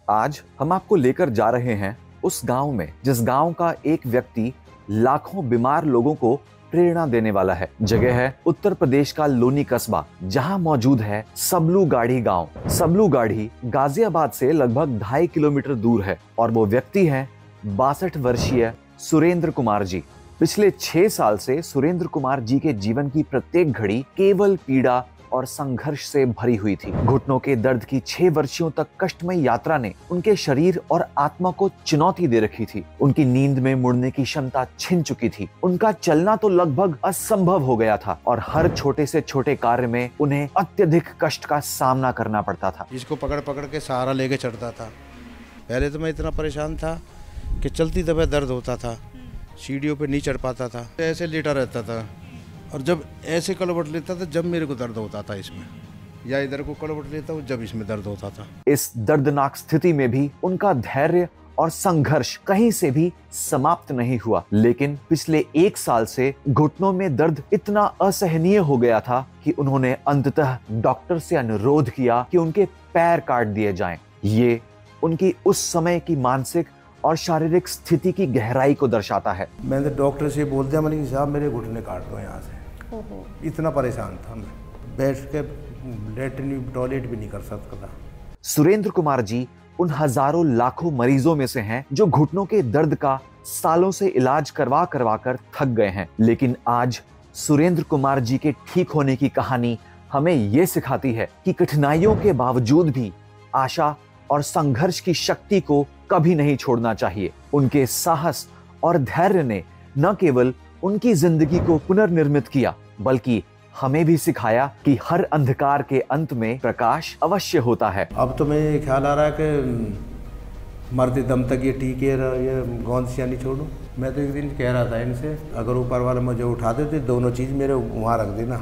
आज हम आपको लेकर जा रहे हैं उस गांव में जिस गांव का एक व्यक्ति लाखों बीमार लोगों को प्रेरणा देने वाला है। जगह है उत्तर प्रदेश का लोनी कस्बा, जहां मौजूद है सबलूगाड़ी गांव। सबलूगाड़ी गाजियाबाद से लगभग 2.5 किलोमीटर दूर है और वो व्यक्ति है 62 वर्षीय सुरेंद्र कुमार जी। पिछले 6 साल से सुरेंद्र कुमार जी के जीवन की प्रत्येक घड़ी केवल पीड़ा और संघर्ष से भरी हुई थी। घुटनों के दर्द की 6 वर्षों तक कष्टमय यात्रा ने उनके शरीर और आत्मा को चुनौती दे रखी थी। उनकी नींद में मुड़ने की क्षमता छिन चुकी थी। उनका चलना तो लगभग असंभव हो गया था और हर छोटे से छोटे कार्य में उन्हें अत्यधिक कष्ट का सामना करना पड़ता था। इसको पकड़ पकड़ के सहारा लेके चढ़ता था। पहले तो मैं इतना परेशान था कि चलती दफे दर्द होता था, सीढ़ियों पे नहीं चढ़ पाता था, ऐसे लेटा रहता था और जब ऐसे कलवट लेता था जब मेरे को दर्द होता था इसमें, या इधर को कलवट लेता हूँ जब इसमें दर्द होता था। इस दर्दनाक स्थिति में भी उनका धैर्य और संघर्ष कहीं से भी समाप्त नहीं हुआ। लेकिन पिछले 1 साल से घुटनों में दर्द इतना असहनीय हो गया था कि उन्होंने अंततः डॉक्टर से अनुरोध किया कि उनके पैर काट दिए जाएं। ये उनकी उस समय की मानसिक और शारीरिक स्थिति की गहराई को दर्शाता है। मैंने डॉक्टर से बोल दिया, मैंने साहब मेरे घुटने काट दो यहाँ से। इतना परेशान था मैं, बैठ के लेटरिन टॉयलेट भी नहीं कर सकता था। सुरेंद्र कुमार जी उन हजारों लाखों मरीजों में से हैं जो घुटनों के दर्द का सालों से इलाज करवा करवा कर थक गए हैं। लेकिन आज सुरेंद्र कुमार जी के ठीक होने की कहानी हमें ये सिखाती है कि कठिनाइयों के बावजूद भी आशा और संघर्ष की शक्ति को कभी नहीं छोड़ना चाहिए। उनके साहस और धैर्य ने न केवल उनकी जिंदगी को पुनर्निर्मित किया, बल्कि हमें भी सिखाया कि हर अंधकार के अंत में प्रकाश अवश्य होता है। अब तो मैं ख्याल आ रहा है कि मरते दम तक ये टीके ये गोंदसियाँ नहीं छोड़ूं। मैं तो एक दिन कह रहा था इनसे, अगर ऊपर वाला मुझे उठा देते दोनों चीज मेरे वहां रख देना।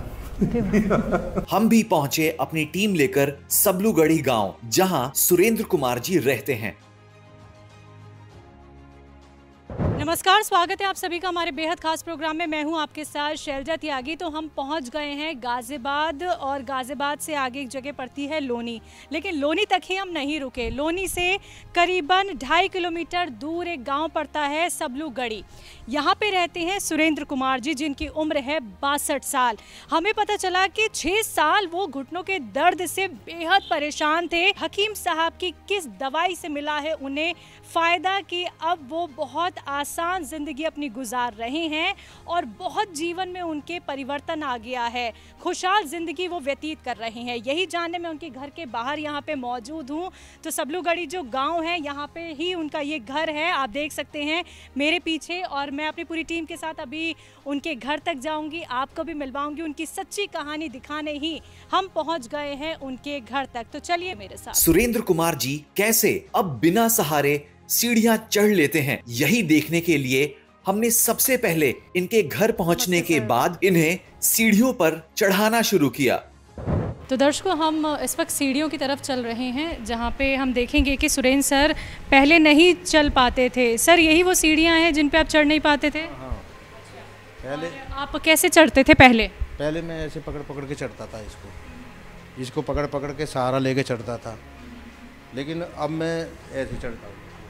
हम भी पहुंचे अपनी टीम लेकर सबलूगढ़ी गांव, जहां सुरेंद्र कुमार जी रहते हैं। नमस्कार, स्वागत है आप सभी का हमारे बेहद खास प्रोग्राम में। मैं हूं आपके साथ शैलजा त्यागी। तो हम पहुंच गए हैं गाजियाबाद और गाजियाबाद से आगे एक जगह पड़ती है लोनी। लेकिन लोनी तक ही हम नहीं रुके। लोनी से करीबन 2.5 किलोमीटर दूर एक गांव पड़ता है सबलूगढ़ी। यहाँ पे रहते हैं सुरेंद्र कुमार जी, जिनकी उम्र है 62 साल। हमें पता चला कि 6 साल वो घुटनों के दर्द से बेहद परेशान थे। हकीम साहब की किस दवाई से मिला है उन्हें फ़ायदा कि अब वो बहुत आसान ज़िंदगी अपनी गुजार रहे हैं और बहुत जीवन में उनके परिवर्तन आ गया है। खुशहाल ज़िंदगी वो व्यतीत कर रहे हैं। यही जानने में उनके घर के बाहर यहाँ पे मौजूद हूँ। तो सबलूगढ़ी जो गांव है यहाँ पे ही उनका ये घर है, आप देख सकते हैं मेरे पीछे। और मैं अपनी पूरी टीम के साथ अभी उनके घर तक जाऊँगी, आपको भी मिलवाऊँगी। उनकी सच्ची कहानी दिखाने ही हम पहुँच गए हैं उनके घर तक। तो चलिए मेरे साथ। सुरेंद्र कुमार जी कैसे अब बिना सहारे सीढ़ियां चढ़ लेते हैं, यही देखने के लिए हमने सबसे पहले इनके घर पहुंचने के बाद इन्हें सीढ़ियों पर चढ़ाना शुरू किया। तो दर्शकों, हम इस वक्त सीढ़ियों की तरफ चल रहे हैं, जहां पे हम देखेंगे कि सुरेंद्र सर पहले नहीं चल पाते थे। सर, यही वो सीढ़ियां हैं जिन पे आप चढ़ नहीं पाते थे? हाँ। पहले आप कैसे चढ़ते थे? पहले मैं ऐसे पकड़ पकड़ के चढ़ता था, इसको पकड़ पकड़ के सहारा लेके चढ़ता था। लेकिन अब मैं ऐसे चढ़ता हूँ।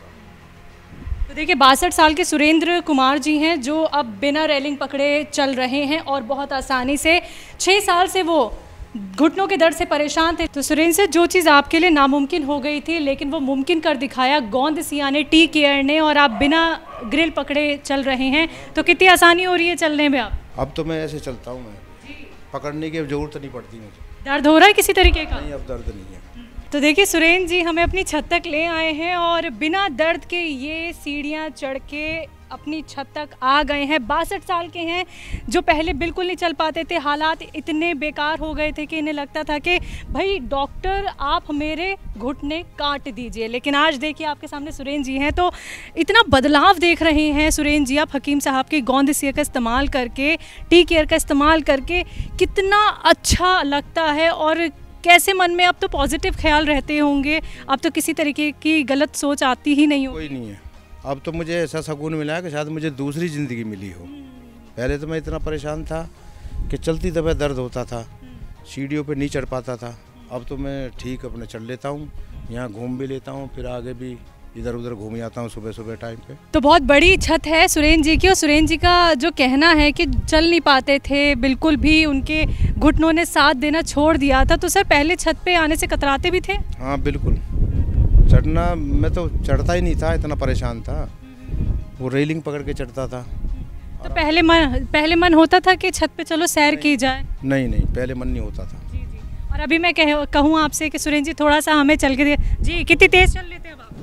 तो देखिए, 62 साल के सुरेंद्र कुमार जी हैं जो अब बिना रेलिंग पकड़े चल रहे हैं और बहुत आसानी से। 6 साल से वो घुटनों के दर्द से परेशान थे। तो सुरेंद्र से जो चीज़ आपके लिए नामुमकिन हो गई थी, लेकिन वो मुमकिन कर दिखाया गोंदसिया ने, टी केयर ने, और आप बिना ग्रिल पकड़े चल रहे हैं। तो कितनी आसानी हो रही है चलने में आप? अब तो मैं ऐसे चलता हूँ, मैं पकड़ने की जरूरत नहीं पड़ती मुझे। दर्द हो रहा है किसी तरीके का? नहीं, अब दर्द नहीं है। तो देखिए, सुरेंद्र जी हमें अपनी छत तक ले आए हैं और बिना दर्द के ये सीढ़ियाँ चढ़ के अपनी छत तक आ गए हैं। 62 साल के हैं जो पहले बिल्कुल नहीं चल पाते थे। हालात इतने बेकार हो गए थे कि इन्हें लगता था कि भाई डॉक्टर आप मेरे घुटने काट दीजिए। लेकिन आज देखिए आपके सामने सुरेंद्र जी हैं, तो इतना बदलाव देख रहे हैं सुरेंद्र जी आप हकीम साहब की गोंदसिया का इस्तेमाल करके, टी केयर का इस्तेमाल करके। कितना अच्छा लगता है और कैसे मन में अब तो पॉजिटिव ख्याल रहते होंगे। अब तो किसी तरीके की गलत सोच आती ही नहीं हो। कोई नहीं है। अब तो मुझे ऐसा सुकून मिला है कि शायद मुझे दूसरी ज़िंदगी मिली हो। पहले तो मैं इतना परेशान था कि चलती दफे दर्द होता था, सीढ़ियों पे नहीं चढ़ पाता था। अब तो मैं ठीक अपने चढ़ लेता हूँ, यहाँ घूम भी लेता हूँ, फिर आगे भी इधर उधर घूम जाता हूँ सुबह सुबह टाइम पे। तो बहुत बड़ी छत है सुरेंद्र जी की, और सुरेंद्र जी का जो कहना है कि चल नहीं पाते थे बिल्कुल भी, उनके घुटनों ने साथ देना छोड़ दिया था। तो सर पहले छत पे आने से कतराते भी थे? हाँ बिल्कुल, चढ़ना मैं तो चढ़ता ही नहीं था, इतना परेशान था। वो रेलिंग पकड़ के चढ़ता था। तो पहले मन होता था कि छत पे चलो सैर की जाए? नहीं नहीं, पहले मन नहीं होता था। जी जी। और अभी मैं कहूँ आपसे कि सुरेंद्र जी थोड़ा सा हमें चल के जी कितनी तेज चल लेते हैं अब आप?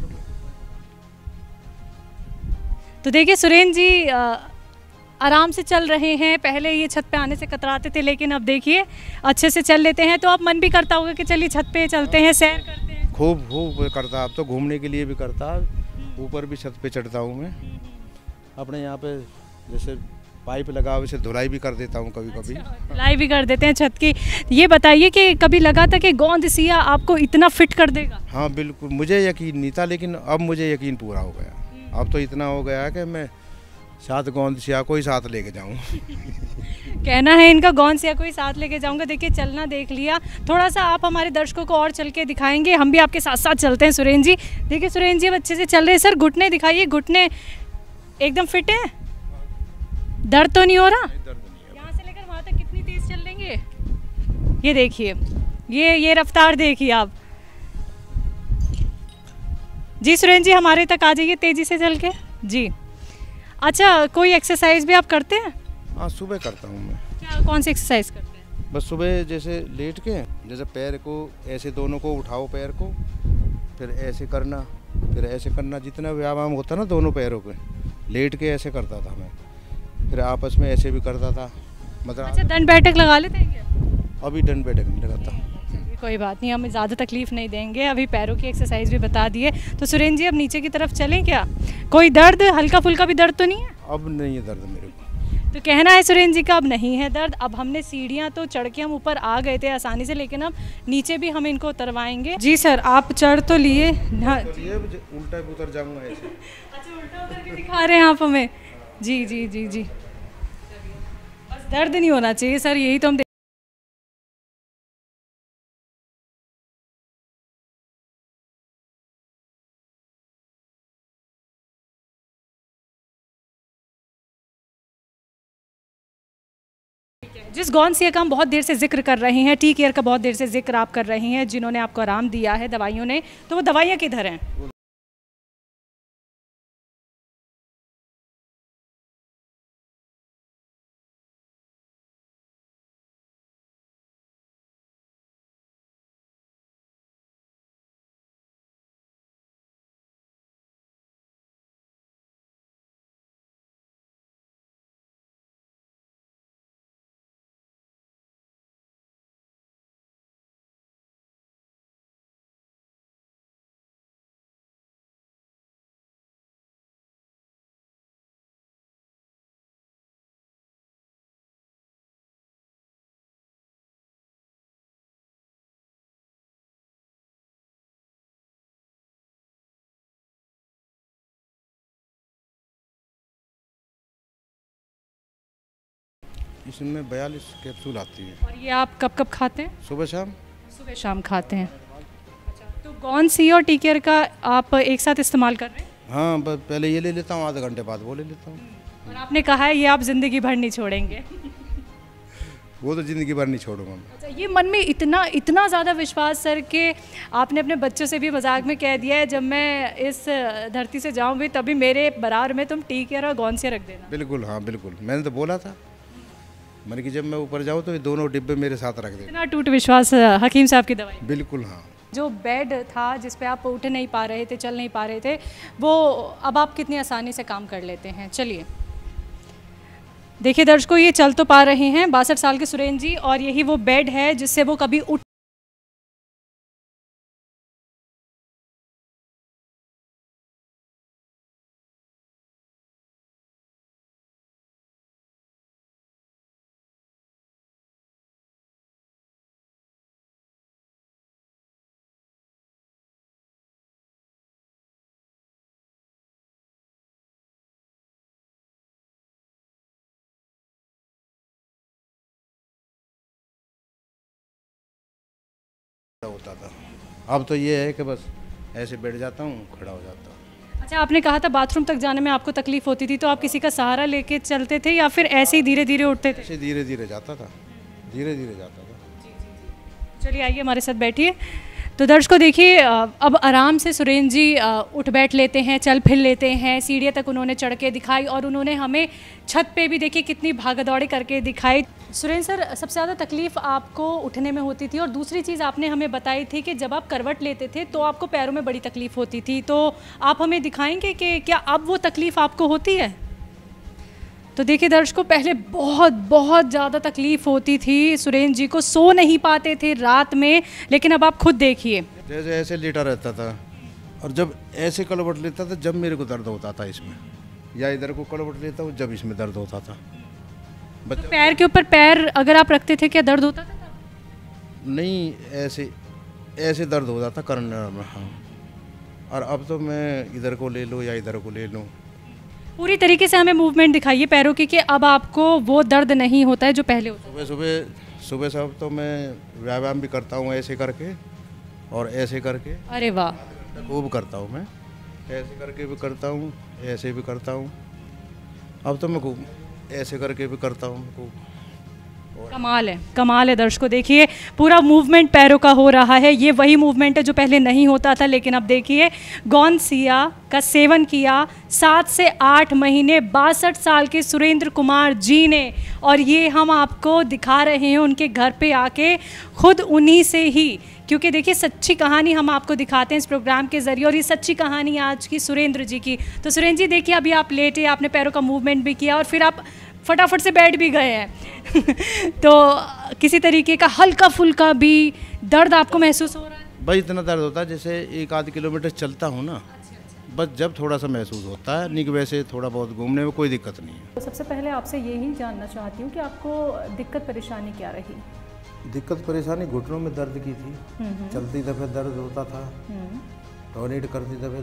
तो देखिए सुरेंद्र जी आराम से चल रहे हैं। पहले ये छत पे आने से कतराते थे, लेकिन अब देखिए अच्छे से चल लेते हैं। तो अब मन भी करता होगा कि चलिए छत पे चलते हैं, सैर करते हैं। खूब खूब करता, अब तो घूमने के लिए भी करता। ऊपर भी छत पे चढ़ता हूँ मैं। अपने यहाँ पे जैसे पाइप लगा हुआ, वैसे धुलाई भी कर देता हूँ कभी कभी। धुलाई भी कर देते हैं छत की। ये बताइए कि कभी लगा था कि गोंद सिया आपको इतना फिट कर देगा? हाँ बिल्कुल, मुझे यकीन नहीं था, लेकिन अब मुझे यकीन पूरा हो गया। अब तो इतना हो गया कि मैं साथ गोंद सिया को ही साथ लेके जाऊँ। कहना है इनका गोंद सिया को ही साथ लेके जाऊंगा। देखिए चलना देख लिया, थोड़ा सा आप हमारे दर्शकों को और चल के दिखाएंगे, हम भी आपके साथ साथ चलते हैं। सुरेंद्र जी देखिए, सुरेंद्र जी अब अच्छे से चल रहे हैं। सर घुटने दिखाइए, घुटने एकदम फिट है, दर्द तो नहीं हो रहा? यहाँ से लेकर वहाँ तक कितनी तेज चल लेंगे? ये देखिए, ये रफ्तार देखिए आप। जी सुरेंद्र जी हमारे तक आ जाइए तेजी से चल के। जी अच्छा, कोई एक्सरसाइज भी आप करते हैं? हाँ सुबह करता हूँ मैं। क्या, कौन सी एक्सरसाइज करते हैं? बस सुबह जैसे लेट के, जैसे पैर को ऐसे दोनों को उठाओ, पैर को फिर ऐसे करना, फिर ऐसे करना। जितना व्यायाम होता ना दोनों पैरों पे, लेट के ऐसे करता था मैं। फिर आपस में ऐसे भी करता था, मतलब। अच्छा, दंड बैठक लगा लेते हैं क्या? अभी दंड बैठक नहीं लगाता। चलिए कोई बात नहीं, हमें ज़्यादा तकलीफ नहीं देंगे। अभी पैरों की एक्सरसाइज भी बता दिए। तो सुरेंद्र जी अब नीचे की तरफ चलें क्या? कोई दर्द, हल्का फुल्का भी दर्द तो नहीं है? अब नहीं है दर्द मेरे को। तो कहना है सुरेंद्र जी का अब नहीं है दर्द। अब हमने सीढ़ियाँ तो चढ़ के हम ऊपर आ गए थे आसानी से, लेकिन अब नीचे भी हम इनको उतरवाएंगे। जी सर आप चढ़ तो लिए? हाँ, उल्टा उतर जाऊंगा ऐसे। अच्छा उल्टा उतर के दिखा रहे हैं आप हमें? जी जी जी जी, बस दर्द नहीं होना चाहिए सर, यही तो हम जिस गौनसिया का हम बहुत देर से जिक्र कर रहे हैं, टी केयर का बहुत देर से जिक्र आप कर रहे हैं, जिन्होंने आपको आराम दिया है दवाइयों ने, तो वो दवाइयाँ किधर हैं? इसमें 42 कैप्सूल आती है। और ये आप कब कब खाते हैं? सुबह शाम। सुबह शाम खाते हैं। अच्छा, तो गौनसिया और टी केयर का आप एक साथ इस्तेमाल कर रहे हैं? हाँ पहले ये ले लेता हूँ, आधे घंटे बाद वो ले लेता हूँ। और आपने कहा है ये आप ज़िंदगी भर नहीं छोड़ेंगे? वो तो ज़िंदगी भर नहीं छोड़ूंगा मैं। अच्छा, ये मन में इतना ज़्यादा विश्वास सर कि आपने अपने बच्चों से भी मजाक में कह दिया है जब मैं इस धरती से जाऊँ भी तभी मेरे बराबर में तुम टी केयर और गौनसिया रख देना। बिल्कुल हाँ बिल्कुल, मैंने तो बोला था, मैंने कि जब मैं ऊपर जाऊँ तो ये दोनों डिब्बे मेरे साथ रख देना। इतना टूट विश्वास हकीम साहब की दवाई। बिल्कुल हाँ। जो बेड था जिस पे आप उठ नहीं पा रहे थे, चल नहीं पा रहे थे, वो अब आप कितनी आसानी से काम कर लेते हैं। चलिए देखिए दर्शकों, ये चल तो पा रहे हैं 62 साल के सुरेंद्र जी, और यही वो बेड है जिससे वो कभी उठ होता था। अब तो ये है कि बस ऐसे बैठ जाता हूँ, खड़ा हो जाता हूँ। अच्छा, आपने कहा था बाथरूम तक जाने में आपको तकलीफ होती थी, तो आप किसी का सहारा लेके चलते थे या फिर ऐसे ही धीरे धीरे उठते थे? ऐसे धीरे धीरे जाता था, धीरे धीरे जाता था। चलिए आइए हमारे साथ बैठिए। तो दर्शकों देखिए, अब आराम से सुरेंद्र जी उठ बैठ लेते हैं, चल फिर लेते हैं। सीढ़ियाँ तक उन्होंने चढ़ के दिखाई और उन्होंने हमें छत पे भी देखिए कितनी भागदौड़ी करके दिखाई। सुरेंद्र सर, सबसे ज़्यादा तकलीफ़ आपको उठने में होती थी और दूसरी चीज़ आपने हमें बताई थी कि जब आप करवट लेते थे तो आपको पैरों में बड़ी तकलीफ़ होती थी। तो आप हमें दिखाएंगे कि क्या अब वो तकलीफ़ आपको होती है? तो देखिए दर्शकों, पहले बहुत बहुत ज़्यादा तकलीफ़ होती थी, सुरेंद्र जी को सो नहीं पाते थे रात में, लेकिन अब आप खुद देखिए। जैसे ऐसे लेटा रहता था और जब ऐसे करवट लेता था जब मेरे को दर्द होता था इसमें, या इधर को करवट लेता हूँ जब इसमें दर्द होता था। तो पैर के ऊपर पैर अगर आप रखते थे, क्या दर्द होता था? नहीं, ऐसे ऐसे दर्द हो जाता करने में। हाँ, और अब तो मैं इधर को ले लूँ या इधर को ले लूँ। पूरी तरीके से हमें मूवमेंट दिखाइए पैरों की कि अब आपको वो दर्द नहीं होता है जो पहले होता सुबह सुबह सुबह सब तो मैं व्यायाम भी करता हूँ ऐसे करके और ऐसे करके। है। अरे वाह, खूब करता हूँ मैं, ऐसे करके भी करता हूँ, ऐसे भी करता हूँ। अब तो मैं खूब ऐसे करके भी करता हूँ खूब। कमाल है, कमाल है। दर्शकों देखिए, पूरा मूवमेंट पैरों का हो रहा है। ये वही मूवमेंट है जो पहले नहीं होता था, लेकिन अब देखिए, गौनसिया का सेवन किया 7 से 8 महीने 62 साल के सुरेंद्र कुमार जी ने, और ये हम आपको दिखा रहे हैं उनके घर पे आके, खुद उन्हीं से ही। क्योंकि देखिए, सच्ची कहानी हम आपको दिखाते हैं इस प्रोग्राम के ज़रिए, और ये सच्ची कहानी आज की सुरेंद्र जी की। तो सुरेंद्र जी देखिए, अभी आप लेटे, आपने पैरों का मूवमेंट भी किया और फिर आप फटाफट से बैठ भी गए हैं। तो किसी तरीके का हल्का फुल्का भी दर्द आपको महसूस हो रहा है? भाई इतना दर्द होता है जैसे 1 आध किलोमीटर चलता हूँ ना, बस जब थोड़ा सा महसूस होता है, नहीं कि वैसे थोड़ा बहुत घूमने में कोई दिक्कत नहीं है। तो सबसे पहले आपसे यही जानना चाहती हूँ कि आपको दिक्कत परेशानी क्या रही? दिक्कत परेशानी घुटनों में दर्द की थी, चलती दफे दर्द होता था, टॉयलेट करती दफे।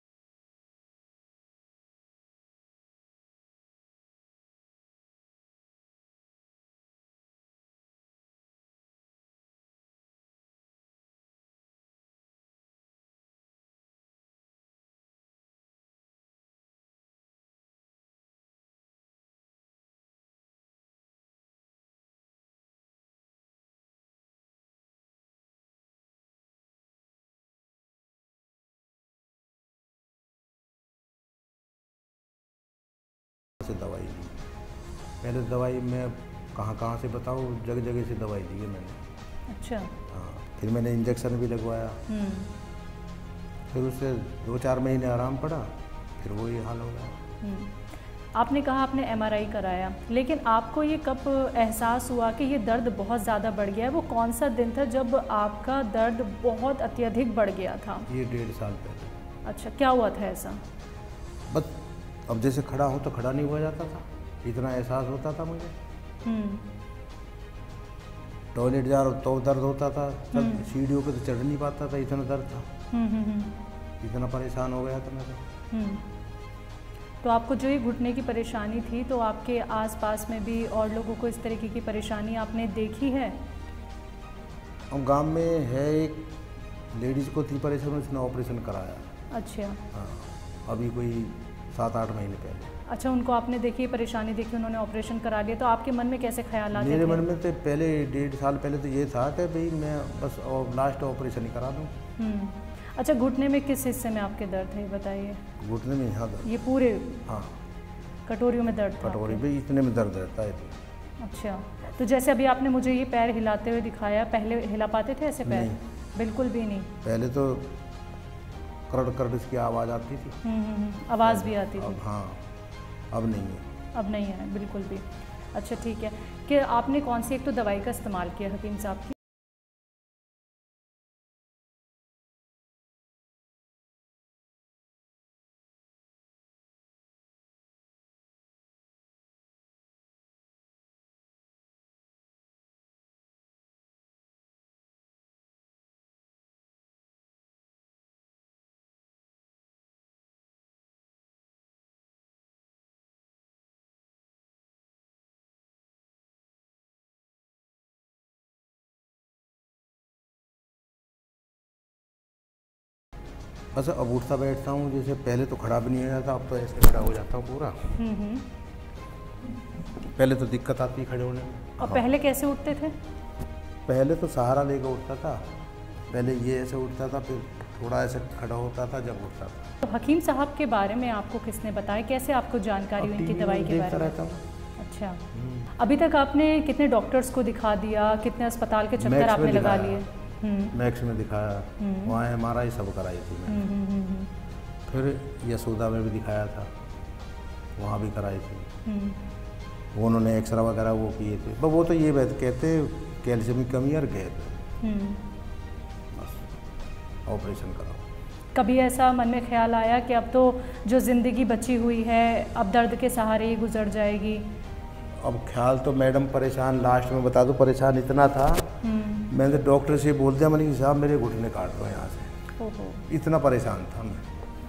से दवाई ली, पहले दवाई मैं कहाँ से बताऊँ, जगह जगह से दवाई ली है मैंने। अच्छा। हाँ, फिर मैंने इंजेक्शन भी लगवाया, फिर उससे 2-4 महीने आराम पड़ा, फिर वही हाल हो गया। आपने कहा आपने एमआरआई कराया, लेकिन आपको ये कब एहसास हुआ कि ये दर्द बहुत ज़्यादा बढ़ गया है? वो कौन सा दिन था जब आपका दर्द बहुत अत्यधिक बढ़ गया था? ये 1.5 साल पहले। अच्छा, क्या हुआ था ऐसा? बस अब जैसे खड़ा हो तो खड़ा नहीं हुआ जाता था, इतना एहसास होता था मुझे। टॉयलेट जा रहा तो दर्द होता था, सीढ़ियों पे तो चढ़ नहीं पाता था, इतना दर्द था। इतना परेशान हो गया था मैं तो। तो आपको जो ये घुटने की परेशानी थी, तो आपके आसपास में भी और लोगों को इस तरीके की परेशानी आपने देखी है? हम गांव में है एक लेडीज़ को थी परेशानी, उसने ऑपरेशन कराया। अच्छा। हाँ, अभी कोई 7-8 महीने पहले। अच्छा, उनको आपने देखी, परेशानी देखी, उन्होंने ऑपरेशन करा लिया, तो आपके मन में कैसे ख्याल आते थे? मेरे मन में तो पहले 1.5 साल पहले तो ये था कि भाई मैं बस लास्ट ऑपरेशन ही करा दूँ। अच्छा, घुटने में किस हिस्से में आपके दर्द है, ये बताइए? घुटने में यहाँ दर्द। ये पूरे? हाँ, कटोरियों में दर्द था? कटोरी पे इतने में दर्द रहता है। अच्छा, तो जैसे अभी आपने मुझे ये पैर हिलाते हुए दिखाया, पहले हिला पाते थे ऐसे पैर? नहीं, बिल्कुल भी नहीं। पहले तो करड़ करड़ इसकी आवाज़ आती थी। आवाज़ भी आती थी? अब हाँ, अब नहीं है। अब नहीं है बिल्कुल भी। अच्छा ठीक है, कि आपने कौन सी एक तो दवाई का इस्तेमाल किया हकीम साहब की? बस अब उठता बैठता हूँ, जैसे पहले तो खड़ा भी नहीं हो जाता, अब तो ऐसे खड़ा हो जाता हूँ पूरा। पहले तो दिक्कत आती खड़े होने में। और पहले कैसे उठते थे? पहले तो सहारा लेकर उठता था, पहले ये ऐसे उठता था, फिर थोड़ा ऐसे खड़ा होता था जब उठता था। तो हकीम साहब के बारे में आपको किसने बताया, कैसे आपको जानकारी हुई इनकी दवाई के बारे में? रहता हूँ। अच्छा, अभी तक आपने कितने डॉक्टर्स को दिखा दिया, कितने अस्पताल के चक्कर आपने लगा लिए? मैक्स में दिखाया, वहाँ MRI सब कराई थी मैंने। फिर यशोदा में भी दिखाया था, वहाँ भी कराई थी। वो उन्होंने एक्सरा वगैरह वो किए थे, पर वो तो ये बात कहते कैल्शियम की कमी और गैप, बस ऑपरेशन कराओ। कभी ऐसा मन में ख्याल आया कि अब तो जो ज़िंदगी बची हुई है अब दर्द के सहारे ही गुजर जाएगी? अब ख्याल तो मैडम परेशान, लास्ट में बता दो परेशान इतना था, मैंने डॉक्टर से बोल दिया, मैंने कि साहब मेरे घुटने काट दो यहाँ से। ओहो। इतना परेशान था मैं,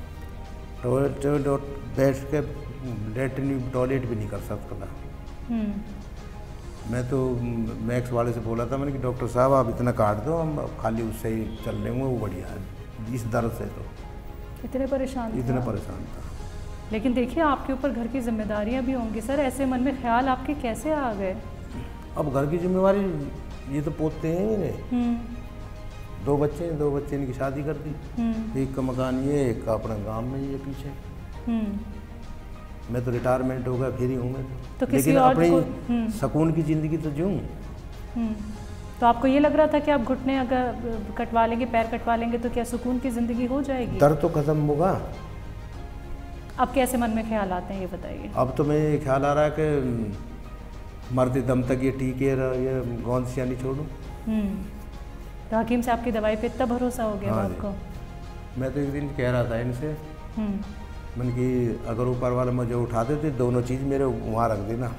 टॉयलेट बैठ के लेटरिन टॉयलेट भी नहीं कर सकता था। मैं तो मैक्स वाले से बोला था, मैंने कि डॉक्टर साहब आप इतना काट दो, हम खाली उससे ही चल लेंगे, वो बढ़िया है। इस दर्द से तो इतने परेशान था। लेकिन देखिए आपके ऊपर घर की जिम्मेदारियां भी होंगी सर, ऐसे मन में ख्याल आपके कैसे आ गए? अब घर की जिम्मेवारी, ये तो पोते हैं मेरे, 2 बच्चे हैं, 2 बच्चे इनकी शादी कर दी, एक का मकान ये, एक का अपना गांव में ये पीछे। मैं तो रिटायरमेंट हो गया, फिर ही हूँ मैं तो लेकिन अपनी सुकून की ज़िंदगी तो जीऊँ। तो आपको ये लग रहा था कि आप घुटने अगर कटवा लेंगे, पैर कटवा लेंगे तो क्या सुकून की ज़िंदगी हो जाएगी? दर्द तो खत्म होगा। अब कैसे मन में ख्याल आते हैं ये बताइए? अब तो मैं ख्याल आ रहा है कि मरते दम तक ये टीके ये गोंद सिया नहीं छोड़ूं। तो हकीम साहब की दवाई पे इतना भरोसा हो गया? हाँ आपको? मैं तो एक दिन कह रहा था इनसे, मैंने कि अगर ऊपर वाले मुझे उठा देते, दोनों चीज़ मेरे वहाँ रख देना।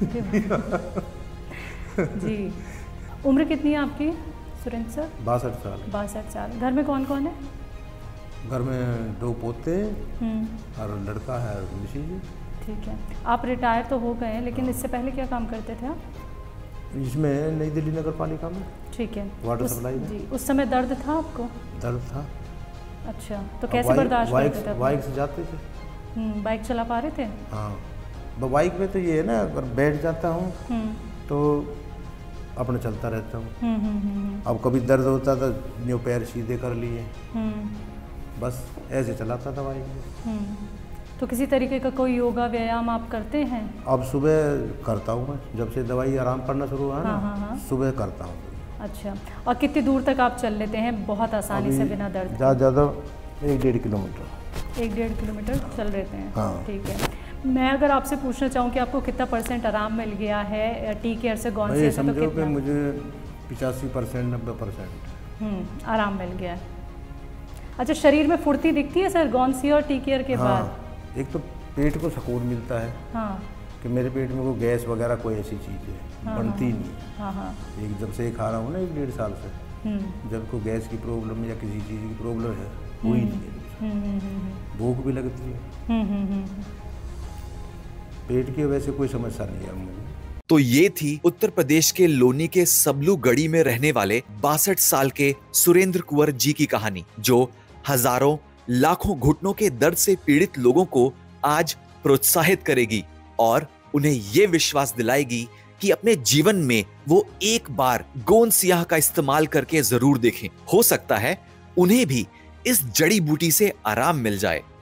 जी। उम्र कितनी है आपकी सुरेंद्र सर? 62 साल। 62 साल। घर में कौन कौन है? घर में 2 पोते और लड़का है ऋषि जी। ठीक है। आप रिटायर तो हो गए हैं, लेकिन इससे पहले क्या काम करते थे आप? इसमें नई दिल्ली नगर पालिका में। ठीक है। वाटर सप्लाई में। जी। उस समय दर्द था आपको? दर्द था। अच्छा, तो कैसे बर्दाश्त करते थे? बाइक से जाते थे। बाइक चला पा रहे थे? हाँ, बाइक में तो ये है ना, अगर बैठ जाता हूँ तो अपना चलता रहता हूँ। अब कभी दर्द होता था, न्यू पैर सीधे कर लिए, बस ऐसे चलाता था बाइक में। तो किसी तरीके का कोई योगा व्यायाम आप करते हैं? अब सुबह करता हूँ मैं, जब से दवाई आराम पड़ना शुरू हुआ ना, सुबह करता हूँ। अच्छा, और कितनी दूर तक आप चल लेते हैं बहुत आसानी से बिना दर्द? ज़्यादा 1-1.5 किलोमीटर। 1-1.5 किलोमीटर चल रहते हैं? हाँ। ठीक है। मैं अगर आपसे पूछना चाहूँ कि आपको कितना % आराम मिल गया है टी केयर से, गोंद सिया से? तो कितना? मुझे 85% 90% आराम मिल गया है। अच्छा, शरीर में फुर्ती दिखती है सर गोंद सिया और टी केयर के बाद? एक तो पेट को सुकून मिलता है। हाँ। कि मेरे पेट में वो गैस वगैरह कोई ऐसी चीज़ है बनती नहीं। एक जब से खा रहा हूँ ना 1-1.5 साल से, जब को गैस की प्रॉब्लम या किसी चीज़ की प्रॉब्लम है हुई नहीं है। भूख भी लगती है, पेट की वजह से कोई समस्या नहीं है मुझे। तो ये थी उत्तर प्रदेश के लोनी के सबलूगढ़ी में रहने वाले 62 साल के सुरेंद्र कुंवर जी की कहानी, जो हजारों लाखों घुटनों के दर्द से पीड़ित लोगों को आज प्रोत्साहित करेगी और उन्हें यह विश्वास दिलाएगी कि अपने जीवन में वो एक बार गोंद सियाह का इस्तेमाल करके जरूर देखें। हो सकता है उन्हें भी इस जड़ी बूटी से आराम मिल जाए।